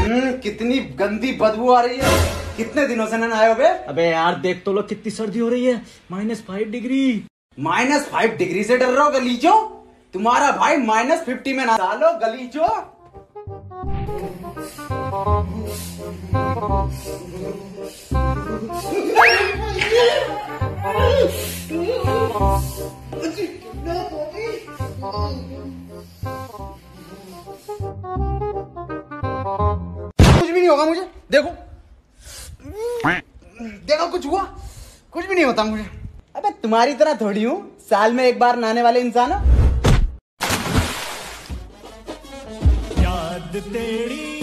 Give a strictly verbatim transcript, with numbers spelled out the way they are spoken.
हम्म, कितनी गंदी बदबू आ रही है। कितने दिनों से न नहाए हो बे? अबे यार देख तो लो कितनी सर्दी हो रही है, minus five degree. Minus five degree से डर रहे हो गलीचो? तुम्हारा भाई माइनस फिफ्टी में नहा लो गलीचो। कुछ भी नहीं होगा मुझे, देखो देखो कुछ हुआ? कुछ भी नहीं होता मुझे। अबे तुम्हारी तरह थोड़ी हूँ, साल में एक बार नहाने वाले इंसान। याद तेरी